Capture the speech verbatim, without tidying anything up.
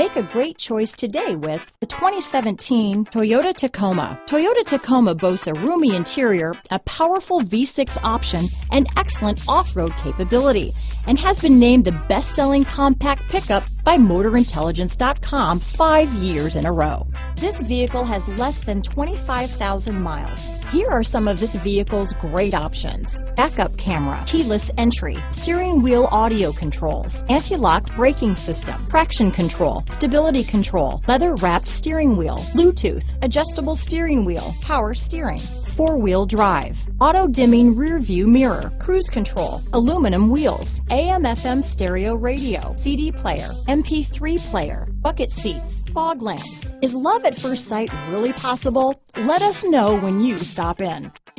Make a great choice today with the twenty seventeen Toyota Tacoma. Toyota Tacoma boasts a roomy interior, a powerful V six option, and excellent off-road capability, and has been named the best-selling compact pickup by Motor Intelligence dot com five years in a row. This vehicle has less than twenty-five thousand miles. Here are some of this vehicle's great options: backup camera, keyless entry, steering wheel audio controls, anti-lock braking system, traction control, stability control, leather-wrapped steering wheel, Bluetooth, adjustable steering wheel, power steering, four-wheel drive, auto-dimming rear-view mirror, cruise control, aluminum wheels, A M F M stereo radio, C D player, M P three player, bucket seats, fog lamps. Is love at first sight really possible? Let us know when you stop in.